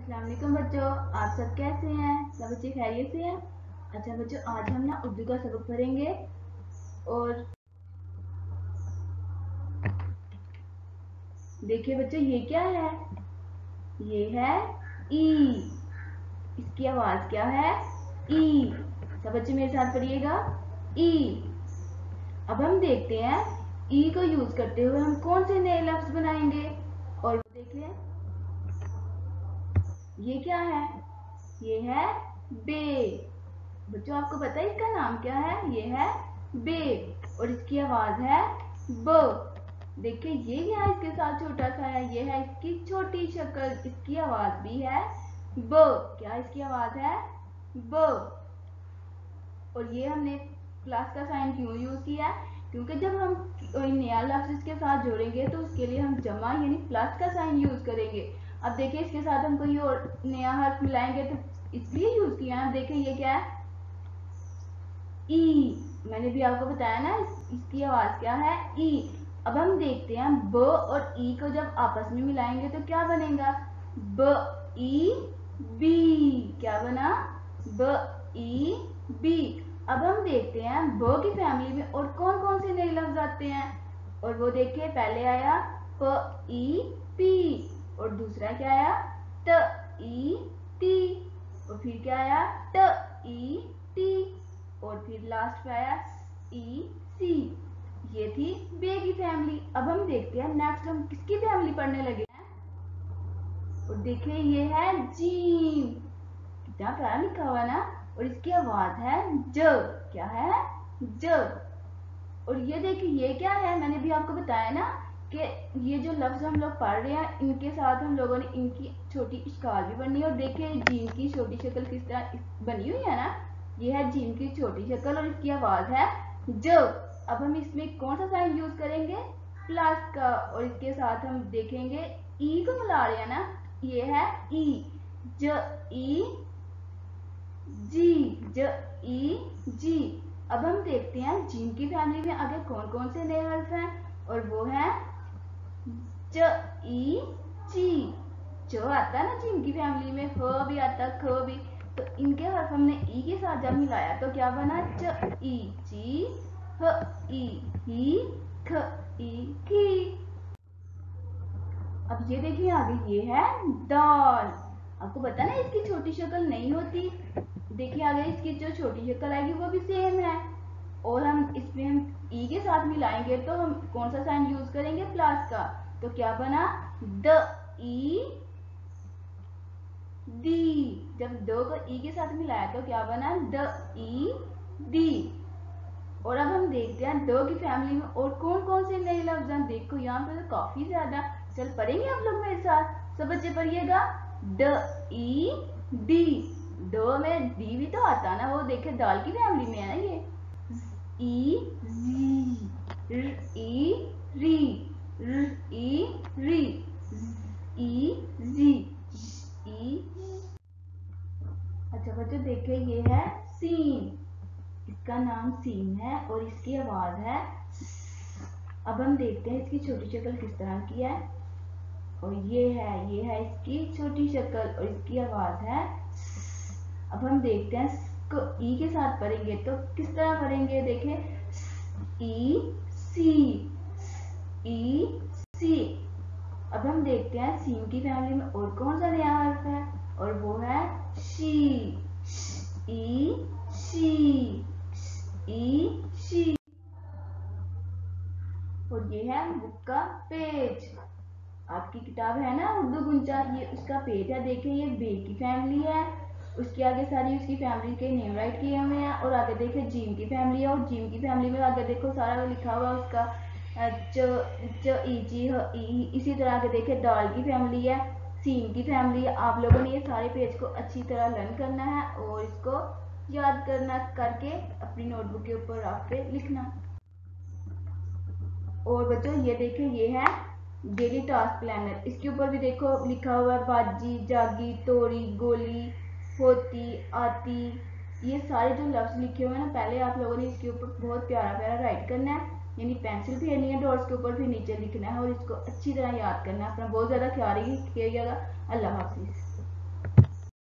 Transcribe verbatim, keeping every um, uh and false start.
अस्सलाम वालेकुम बच्चों, आप सब कैसे हैं? सब बच्चे खैरियत से हैं? अच्छा बच्चों, आज हम ना उर्दू का सबक पढ़ेंगे। और देखिए बच्चों, ये क्या है? ये है ई। इसकी आवाज क्या है? ई। सब बच्चे मेरे साथ पढ़िएगा, ई। अब हम देखते हैं ई को यूज करते हुए हम कौन से नए लफ्ज बनाएंगे। और देखिए, ये क्या है? ये है बे। बच्चों, आपको पता है इसका नाम क्या है? ये है बे और इसकी आवाज है ब। देखिए, ये क्या है? इसके साथ छोटा सा है, ये है इसकी छोटी शक्ल। इसकी आवाज भी है ब। क्या इसकी आवाज है? ब। और ये हमने प्लस का साइन क्यों यूज किया? क्योंकि जब हम कोई नया लफ्ज इसके साथ जोड़ेंगे तो उसके लिए हम जमा यानी प्लस का साइन यूज करेंगे। अब देखिए, इसके साथ हम कोई और नया हर्फ मिलाएंगे तो इसलिए यूज किया ना। देखिए, ये क्या है? ई। मैंने भी आपको बताया ना, इसकी आवाज क्या है? ई। अब हम देखते हैं ब और ई को जब आपस में मिलाएंगे तो क्या बनेगा? ब ई बी। क्या बना? ब ई बी। अब हम देखते हैं ब की फैमिली में और कौन कौन से नए लफ्ज आते हैं। और वो देखिए, पहले आया प ई पी और दूसरा क्या आया? त ई ती। और फिर क्या आया? ट ई टी। और फिर लास्ट पे आया ई सी। ये थी बे की फैमिली। अब हम देखते हैं नेक्स्ट हम किसकी फैमिली पढ़ने लगे हैं। और देखिए, ये है जीम। कितना प्यारा लिखा हुआ ना। और इसकी आवाज है ज। क्या है? ज। और ये देखिए, ये क्या है? मैंने भी आपको बताया ना कि ये जो लफ्ज हम लोग पढ़ रहे हैं इनके साथ हम लोगों ने इनकी छोटी इश्काल भी पढ़नी है। और देखिए, जीम की छोटी शक्ल किस तरह बनी हुई है ना। ये है जीम की छोटी शक्ल और इसकी आवाज है ज। अब हम इसमें कौन सा साइन यूज करेंगे? प्लस का। और इसके साथ हम देखेंगे ई को मिला रहे हैं ना। ये है ई। ज ई जी। ज ई जी। अब हम देखते हैं जीम की फैमिली में आगे कौन कौन से नए हर्फ हैं। और वो है ज ई जी। जो आता है ना जीम की फैमिली में, ह भी आता है, ख भी। तो इनके हर्फ हमने ई के साथ जब मिलाया तो क्या बना? ज ई जी, ह ई ही, ख ई की। अब ये देखिए, आगे ये है दाल। आपको पता ना इसकी छोटी शक्ल नहीं होती। देखिए, आगे इसकी जो छोटी शक्ल आएगी वो भी सेम है। और हम इसमें हम ई के साथ मिलाएंगे तो हम कौन सा साइन यूज करेंगे? प्लस का। तो क्या बना? द ई दी। जब दो को ई के साथ मिलाया तो क्या बना? द ई दी। और अब हम देखते हैं दो की फैमिली में और कौन कौन से नए लफ्ज हैं। देखो, यहाँ पे तो काफी ज्यादा। चल पढ़ेंगे आप लोग मेरे साथ, सब बच्चे पढ़िएगा। ड ई डी। दो में डी भी तो आता ना, वो देखे दाल की फैमिली में है ना। ये ई जी, र ई री, र ई री, ई जी, ई। अच्छा बच्चों, देखिए, ये है सीन। इसका नाम सीन है और इसकी आवाज है। अब हम देखते हैं इसकी छोटी शक्ल किस तरह की है। और ये है ये है इसकी छोटी शक्ल और इसकी आवाज है। अब हम देखते हैं इसको ई के साथ पढ़ेंगे तो किस तरह पढ़ेंगे। देखें, ई सी, ई सी। अब हम देखते हैं सीन की फैमिली में और कौन सा नया हर्फ है। और वो है शी। ई शी, ई शी। और ये है बुक का पेज। आपकी किताब है ना उर्दू गुंजा, ये उसका पेज है। देखिए, ये बे की फैमिली है। उसके आगे सारी उसकी फैमिली के नेम राइट किए हुए हैं। और आगे देखिए जीम की फैमिली है और जीम की फैमिली में आगे देखो सारा लिखा हुआ उसका च च ई जी ह ई। इसी तरह आगे देखिए दाल की फैमिली है, सीन की फैमिली है। आप लोगों ने ये सारे पेज को अच्छी तरह लर्न करना है और इसको याद करना करके अपनी नोटबुक के ऊपर रख के लिखना। और बच्चों, ये देखिए, ये है डेली टास्क प्लानर। इसके ऊपर भी देखो लिखा हुआ है बाजी, जागी, तोड़ी, गोली, होती, आती। ये सारे जो लफ्ज लिखे हुए हैं ना, पहले आप लोगों ने इसके ऊपर बहुत प्यारा प्यारा राइट करना है। यानी पेंसिल फेरनी है डॉट्स के ऊपर, फिर नीचे लिखना है और इसको अच्छी तरह याद करना है। अपना बहुत ज्यादा ख्याल रखिएगा। अल्लाह हाफिज।